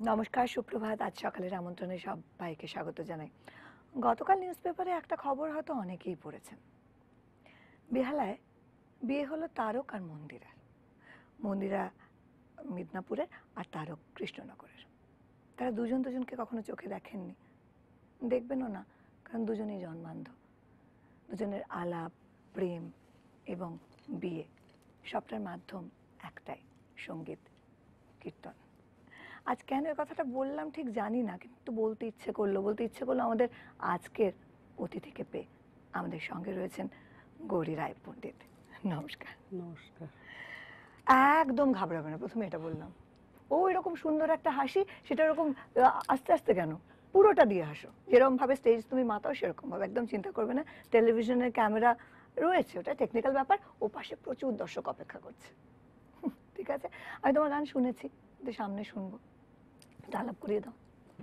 নমস্কার, সুপ্রভাত। আজ সকালের আমন্ত্রণে সবাইকে স্বাগত জানাই। গতকাল নিউজ পেপারে একটা খবর হয়তো অনেকেই পড়েছেন। বেহালায় বিয়ে হলো তারক আর মন্দিরার। মন্দিরা মিদনাপুরের আর তারক কৃষ্ণনগরের। তারা দুজনকে কখনো চোখে দেখেননি, দেখবেনও না, কারণ দুজনেই জন্মান্ধ। দুজনের আলাপ, প্রেম এবং বিয়ে সবটার মাধ্যম একটাই, সঙ্গীত, কীর্তন। আজ কেন এই কথাটা বললাম ঠিক জানি না, কিন্তু বলতে ইচ্ছে করলো আমাদের আজকের অতিথিকে পেয়ে। আমাদের সঙ্গে রয়েছেন গৌরী রায় পণ্ডিত। নমস্কার। নমস্কার। একদম ঘাবড়াবে না, প্রথমে এটা বললাম। ও এরকম সুন্দর একটা হাসি, সেটা এরকম আস্তে আস্তে কেন, পুরোটা দিয়ে হাসো। যেরকম ভাবে স্টেজ তুমি মাতাও সেরকম ভাবে, একদম চিন্তা করবে না। টেলিভিশনের ক্যামেরা রয়েছে, ওটা টেকনিক্যাল ব্যাপার। ও পাশে প্রচুর দর্শক অপেক্ষা করছে। ঠিক আছে, আমি তোমার গান শুনেছি, সামনে শুনবো, আলাপ করিয়ে দাও।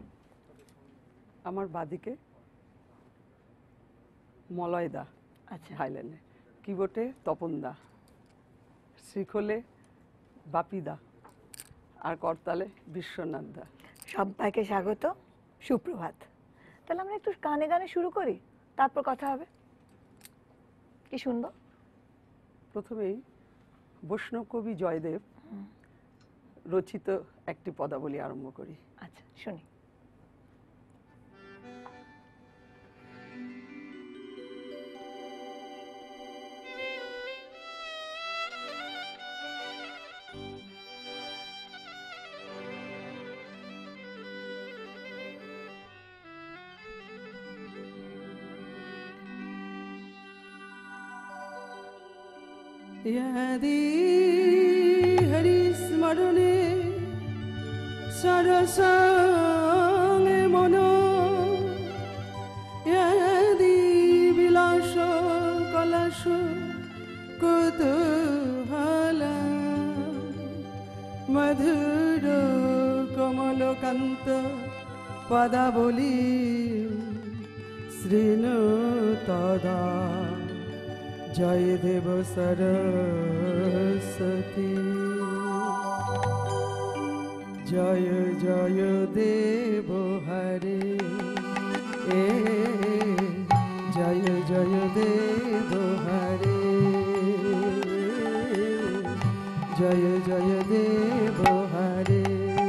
আমার বাদিকে মলয়দা, আচ্ছা, ভাইলেনে, কিবোর্ডে তপনদা, শ্রীখোলে বাপিদা আর করতালে বিশ্বনাথ দা। সবাইকে স্বাগত, সুপ্রভাত। তাহলে আমরা একটু গানে গানে শুরু করি, তারপর কথা হবে। কি শুনবো? প্রথমেই বৈষ্ণব কবি জয়দেব রচিত একটি পদাবলী আরম্ভ করি। আচ্ছা, শুনি। यदि हरिस्मरणे सरसांगे मनो यदि विलास कलश कुतूहल मधुर कमलकांत पदावली श्रीनु तदा जयदेव सरस्वती। जय जय देव हरे, जय जय देव हरे, जय जय देव हरे।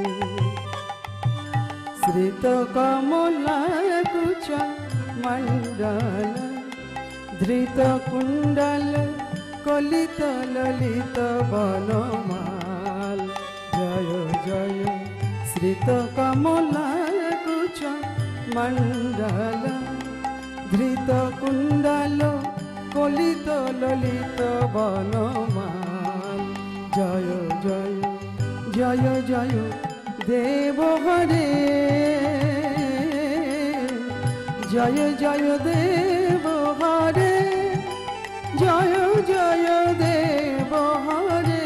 श्रित कमला कुच मंडल धृत कुंडल कलित ललित बनमाल। जय जय श्रित कमला कुच मंडल धृत कुंडल कलित ललित बनमाल। जय जय जय जय देव हरे, जय जय देव हरे, जय जय देव हरे,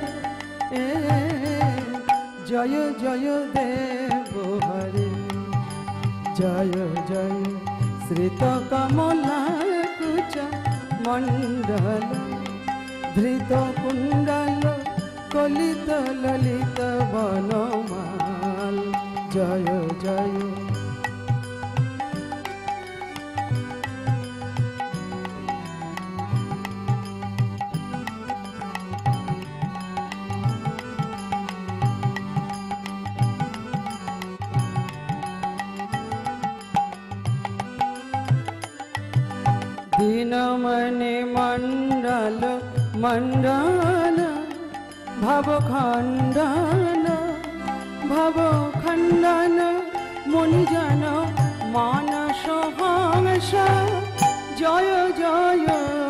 जय जय देव हरे। जय जय श्रित कमला कुच मंडल धृत कुंडल कलित ललित बनमाल। जय जय दीनमणि मंडल मंडन भव खंडन भव खंडन मुनिजन मानस हंस। जय जय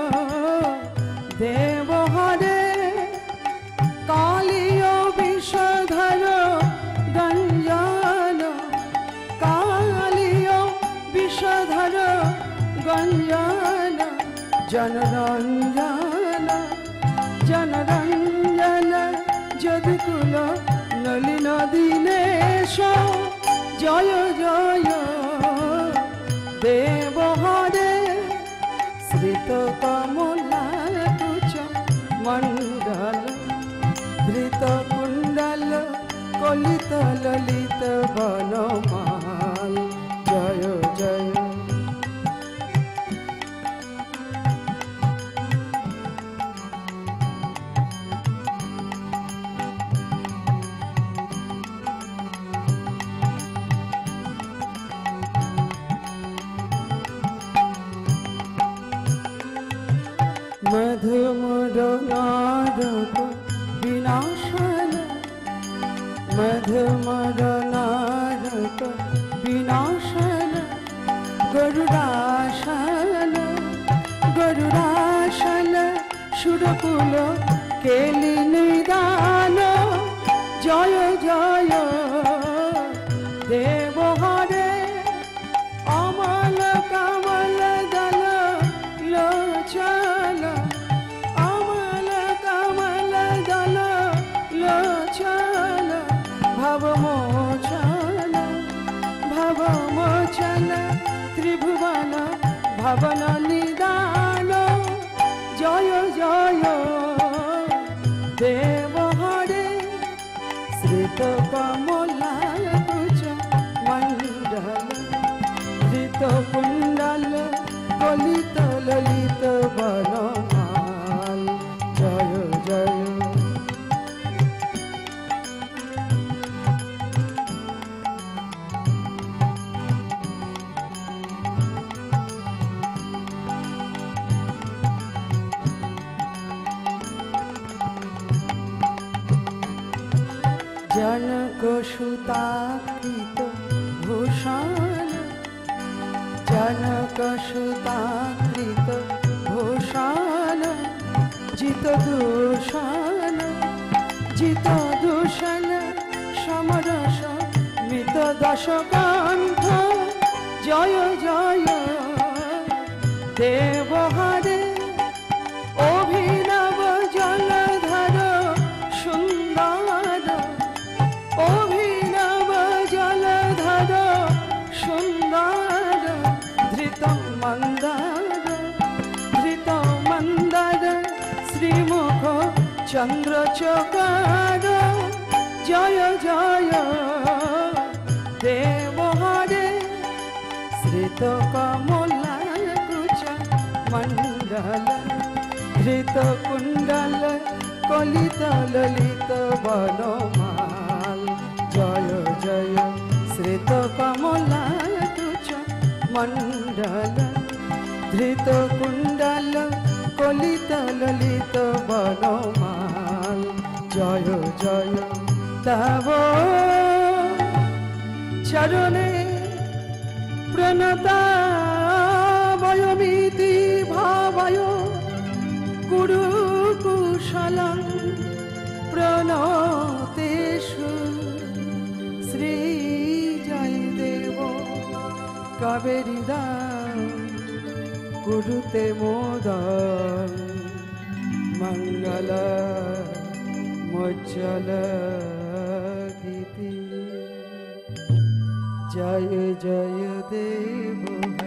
देव हरे, कालिय विषधर गंजन, कालिय विषधर गंजन, जनरंजन जनरंजन जदकुल नलिन दीनेश। जय जय देव हरे, श्रित कमला कुच मंडल धृत कुंडल কলিত ললিত বনমাল জয় জয় মধুমর নারক বিনাশন মধুমর নারক বিনাশন গরুড়াসন গরুড়াসন সুরকুল কেলি নিদান জয় জয় দেব হরে অমল কমল দল লোচন অমল কমল দল লোচন ভবমোচন ভবমোচন ত্রিভুবন ভবন নিদান জয় জয় দেব হরে শ্রিত কমলা কুচ মণ্ডল ধৃত কুণ্ডল কলিত ললিত বনমাল জয় জয় जनक सुताकृत भूषण जनक सुताकृत भूषण जित दूषण समरस मित दश कंठ जय जय देव हरे अभिनव जलधर सुंदर अभिनव जलधर सुंदर धृत मंदर श्रीमुख चंद्र चकार जय जय देव हरे श्रित कमला कुच मंडल धृत कुंडल कलित ललित बनमाल जय जय श्रित कमला कुच मंडल धृत कुंडल कलित ललित बनमाल जय जय तव चरणे प्रणता वयमिति भावय गुरु कुशलं प्रणतेषु श्री जयदेव कावेरीदा कुरुते मोदं मंगल मोज्जल गीति जय जय देव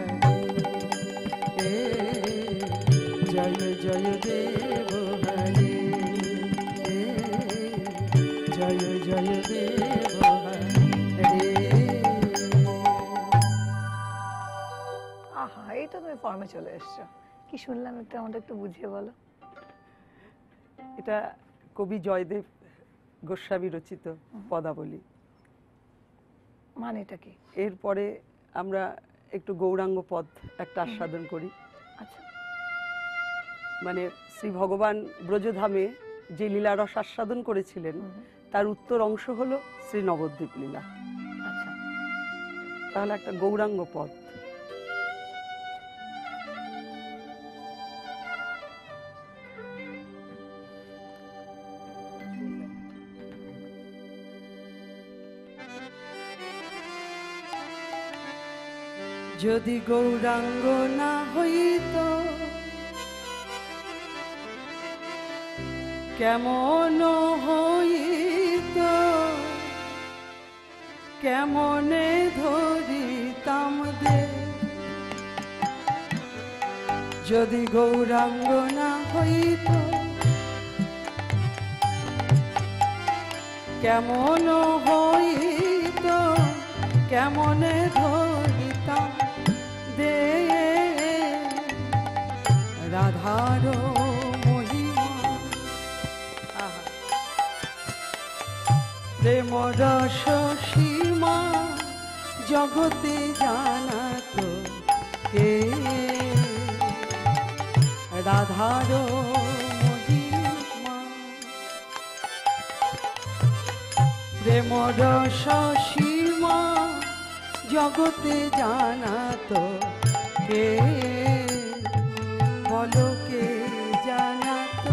हरे जय जय देव हरे जय जय देव हरे আহা এই তো তুমি ফর্মে চলে এসছো কি শুনলাম একটু আমাদের একটু বুঝিয়ে বলো এটা কবি জয়দেব গোস্বামী রচিত পদাবলী মানেটা কি এরপরে আমরা একটু গৌরাঙ্গ পদ একটা আস্বাদন করি আচ্ছা মানে শ্রী ভগবান ব্রজধামে যে লীলারস আস্বাদন করেছিলেন তার উত্তর অংশ হলো শ্রী নবদ্বীপ লীলা আচ্ছা তাহলে একটা গৌরাঙ্গ পদ যদি গৌরাঙ্গ না হইত কেমন হইত কেমনে ধরিতাম দে যদি গৌরাঙ্গ না হইত কেমন হইত কেমনে ধরিতাম দে রাধার মহিমা। প্রেম রস সীমা জগতে জানাত কে রাধার মহিমা। প্রেম রস সীমা জগতে জানাত কে বলো কে জানাত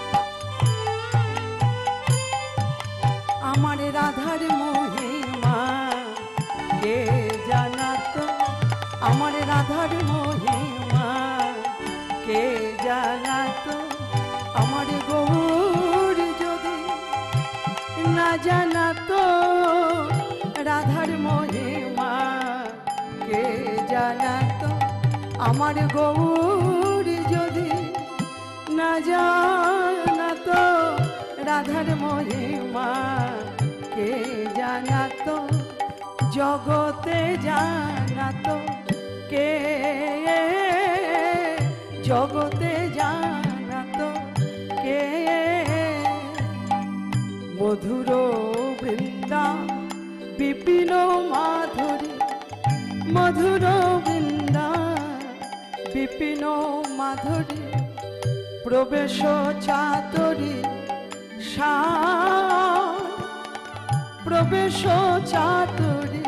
আমার রাধার মহিমা কে জানাত আমার রাধার মহিমা কে জানাত আমার গৌর যদি না জানাত রাধার মহিমা কে জানাত আমার গৌর যদি না জানাত রাধার মহিমা কে জানাত জগতে জানাত কে জগতে জানাত কে মধুর বৃন্দা বিপিন মাধুরী মধুর বৃন্দা বিপিন মাধুরী প্রবেশ চাতুরী শান প্রবেশ চাতুরী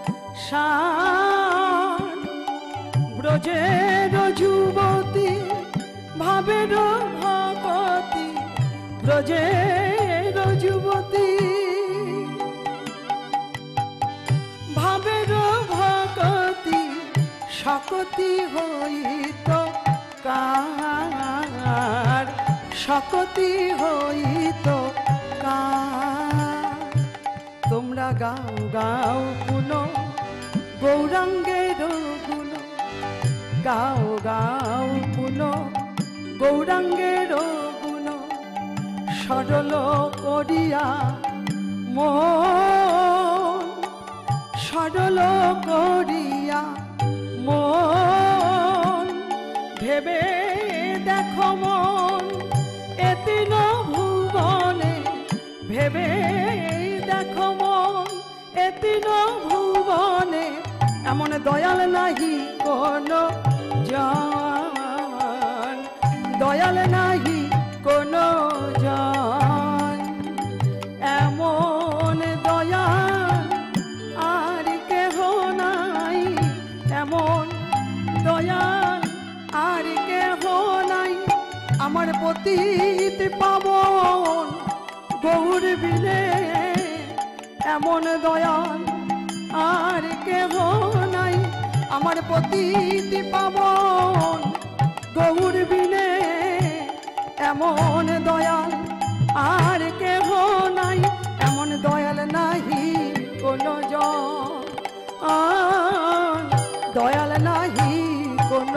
শান ব্রজের যুবতী ভাবের ভগতী ব্রজের যুবতী ভাবের ভগতী শকতি হইত কার শকতি হইত কার তোমরা গাও গাও গুণ গৌরাঙ্গের গুণ গাও গাও গুণ গৌরাঙ্গের গুণ সরল করিয়া মন সরল করিয়া মন ভেবে দেখো মন এতিন ভুবনে ভেবে দেখো মন এতিন ভুবনে এমন দয়াল নাহি কোন জন দয়াল নাহি কোন জন এমন দয়াল আর কেহ নাই এমন দয়াল আর কেহ নাই আমার পতিত পাবন গৌর বিনে এমন দয়াল আর কেহ নাই আমার পতিত পাবন গৌর বিনে এমন দয়াল আর কেহ নাই এমন দয়াল নাহি কোন জন দয়াল নাহি কোন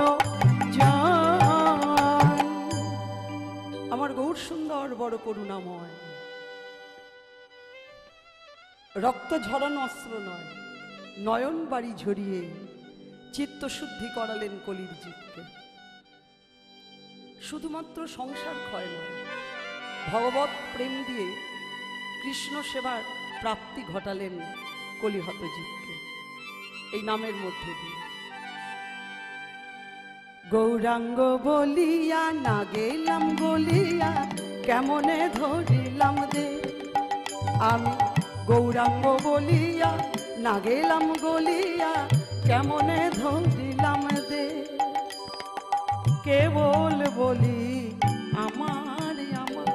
জন আমার গৌর সুন্দর বড় করুণাময় রক্ত ঝরানো অস্ত্র নয় নয়ন বাড়ি ঝরিয়ে চিত্তশুদ্ধি করালেন কলির জীবকে শুধুমাত্র সংসার ক্ষয় নয় ভগবত প্রেম দিয়ে কৃষ্ণ সেবার প্রাপ্তি ঘটালেন কলিহত জীবকে এই নামের মধ্যে দিয়ে গৌরাঙ্গ বলিয়া না গেলাম গলিয়া কেমনে ধরিলাম দে আমি গৌরাঙ্গ বলিয়া না গেলাম গলিয়া কেমনে ধরিলাম দে কেবল বলি আমার আমার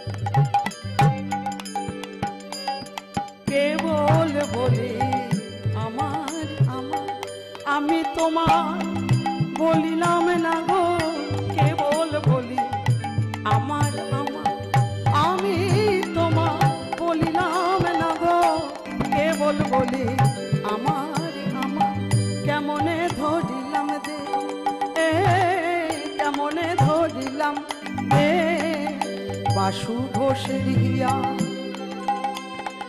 কেবল বলি আমার আমার আমি তোমার বলিলাম না গো কেবল বলি আমার আমার আমি তোমার বলিলাম না গো কেবল বলি আমার আমার কেমনে ধরিলাম দে কেমনে ধরিলাম দে বাসু ঘোষের হিয়া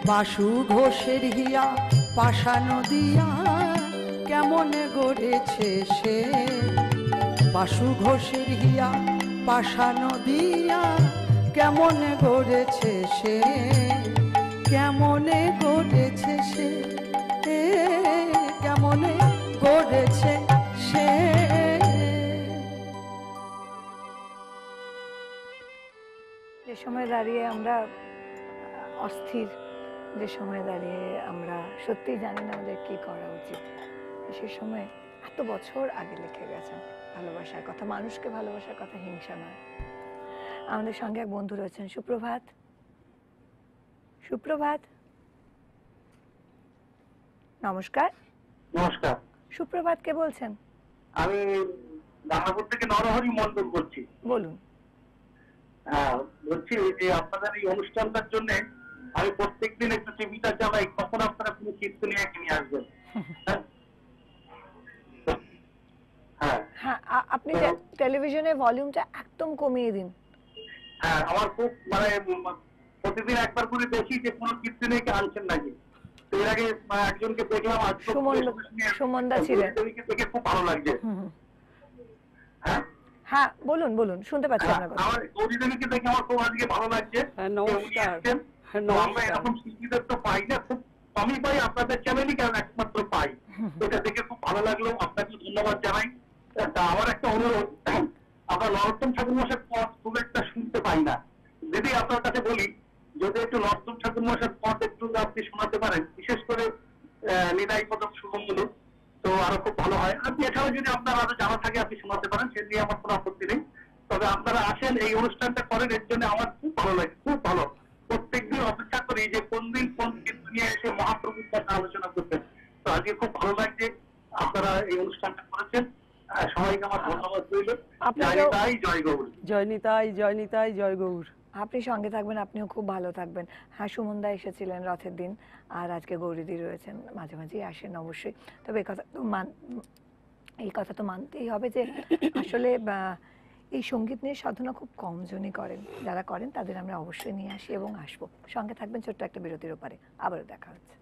বাসু ঘোষের হিয়া পাষাণ দিয়া কেমন গড়েছে সে, বাসু ঘোষের হিয়া পাষাণ দিয়া কেমন গড়েছে সে, কেমনে গড়েছে সে, কেমনে গড়েছে সে। যে সময় দাঁড়িয়ে আমরা অস্থির, যে সময় দাঁড়িয়ে আমরা সত্যিই জানি না আমাদের কি করা উচিত, সে সময় এত বছর আগে লিখে গেছেন ভালোবাসার কথা, মানুষকে ভালোবাসার কথা, হিংসা নয়। আমাদের সঙ্গে এক বন্ধু রয়েছেন, সুপ্রভাত। সুপ্রভাত। নমস্কার। নমস্কার। সুপ্রভাত, কে বলছেন? আমি রানাপুর থেকে নরহরি মন্ডল বলছি। বলুন। বলছি যে আপনাদের এই অনুষ্ঠানটার জন্য আমি প্রত্যেকদিন একটু টিভিটা চালাই, কখন আপনারা কোনো চিত্র নিয়ে নিয়ে আসবেন। হ্যাঁ হ্যাঁ, আপনি টেলিভিশনের ভলিউমটা একদম কমিয়ে দিন। হ্যাঁ, আমার খুব মানে প্রতিদিন একবার করে দেখি যে কোনো চিত্র নিয়ে আনছেন নাকি। তো এর আগে একজনকে দেখলাম, সুমনদা ছিলেন, দেখে খুব ভালো লাগছে। হ্যাঁ হ্যাঁ, বলুন বলুন, শুনতে পাচ্ছি আপনার কথা। আমার গৌরীদেবীকে দেখে আমার খুব আজকে ভালো লাগছে। নমস্কার। আমরা এরকম শিল্পীদের তো পাই না, খুব কমই পাই, আপনাদের চ্যানেলই কারণ একমাত্র পাই। এটা দেখে খুব ভালো লাগলো, আপনাকে ধন্যবাদ জানাই। তা আমার একটা অনুরোধ, আমরা নরোত্তম ঠাকুর মশাইয়ের পথ খুব একটা শুনতে পাই না। দিদি আপনার কাছে বলি, যদি একটু নরোত্তম ঠাকুর মশাইয়ের পথ একটু আপনি শোনাতে পারেন, বিশেষ করে নিদাই পদক শুভমগুলো, তো আরো খুব ভালো হয়। আপনি এছাড়াও যদি আপনার আরো জানা থাকে আপনি শোনাতে পারেন, সে নিয়ে আমার কোনো আপত্তি নেই। তবে আপনারা আসেন, এই অনুষ্ঠানটা করেন, এর জন্য আমার খুব ভালো লাগে, খুব ভালো। প্রত্যেকদিন অপেক্ষা করি যে কোন দিন কোন কিন্তু নিয়ে এসে মহাপ্রভুর কথা আলোচনা করতেন। তো আজকে খুব ভালো লাগছে আপনারা এই অনুষ্ঠানটা করেছেন। সবাইকে আমার ধন্যবাদ রইল। আপনাকেও জয় গৌর। জয় নিতাই, জয় নিতাই, জয় গৌর। আপনি সঙ্গে থাকবেন, আপনিও খুব ভালো থাকবেন। হ্যাঁ, সুমনদা এসেছিলেন রথের দিন, আর আজকে গৌরীদি রয়েছেন, মাঝে মাঝেই আসেন অবশ্যই। তবে এই কথা তো মানতেই হবে যে আসলে এই সঙ্গীত নিয়ে সাধনা খুব কমজনই করেন, যারা করেন তাদের আমরা অবশ্যই নিয়ে আসি এবং আসবো। সঙ্গে থাকবেন, ছোট্ট একটা বিরতির ওপারে আবারও দেখা হচ্ছে।